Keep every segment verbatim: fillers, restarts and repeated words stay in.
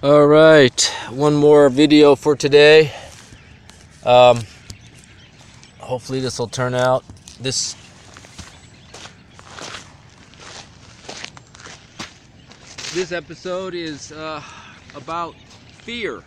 All right, one more video for today. Um, hopefully this will turn out. This this episode is uh, about fear.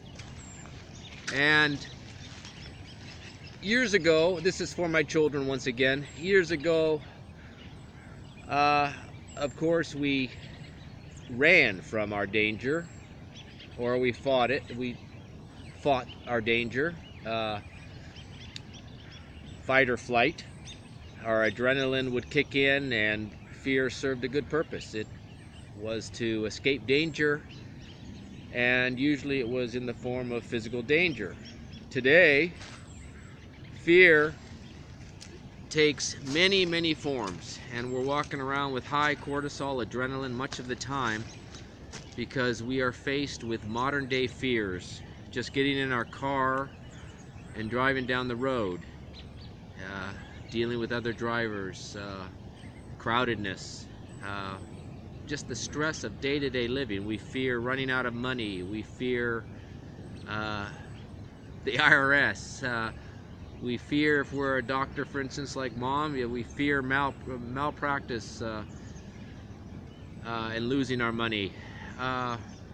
And years ago, this is for my children once again. Years ago, uh, of course, we ran from our danger. Or we fought it. We fought our danger. Uh, fight or flight. Our adrenaline would kick in, and fear served a good purpose. It was to escape danger, and usually it was in the form of physical danger. Today, fear takes many, many forms, and we're walking around with high cortisol, adrenaline much of the time, because we are faced with modern day fears. Just getting in our car and driving down the road, uh, dealing with other drivers, uh, crowdedness, uh, just the stress of day-to-day living. We fear running out of money. We fear uh, the I R S. Uh, we fear, if we're a doctor, for instance, like mom, yeah, we fear mal malpractice uh, uh, and losing our money. Uh,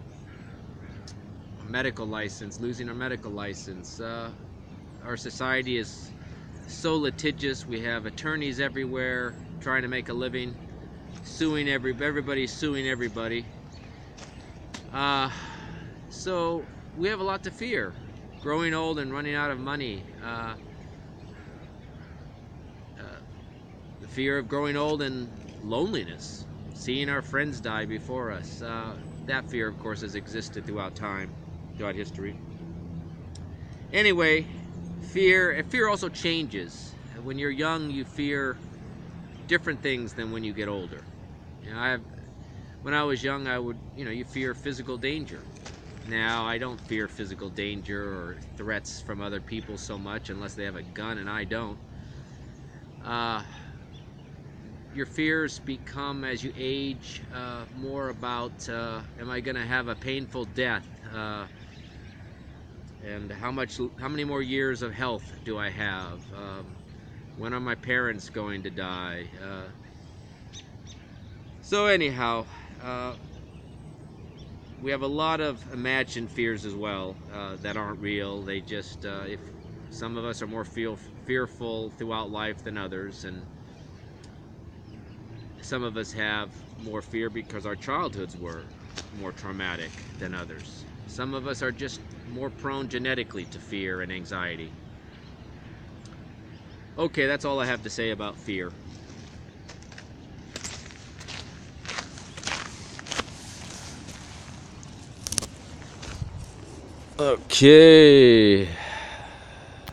medical license, losing our medical license. Uh, our society is so litigious. We have attorneys everywhere trying to make a living, suing every everybody's suing everybody. Uh, so we have a lot to fear. Growing old and running out of money. Uh, uh, the fear of growing old and loneliness. Seeing our friends die before us. Uh, that fear, of course, has existed throughout time, throughout history. Anyway, fear, fear also changes. When you're young, you fear different things than when you get older. You know, I have, when I was young, I would, you know, you fear physical danger. Now, I don't fear physical danger or threats from other people so much, unless they have a gun and I don't. Uh, Your fears become, as you age, uh, more about, uh, am I going to have a painful death? Uh, and how much, how many more years of health do I have? Um, when are my parents going to die? Uh, so anyhow, uh, we have a lot of imagined fears as well uh, that aren't real. They just, uh, if some of us are more feel fearful throughout life than others, and some of us have more fear because our childhoods were more traumatic than others. Some of us are just more prone genetically to fear and anxiety. Okay, that's all I have to say about fear. Okay.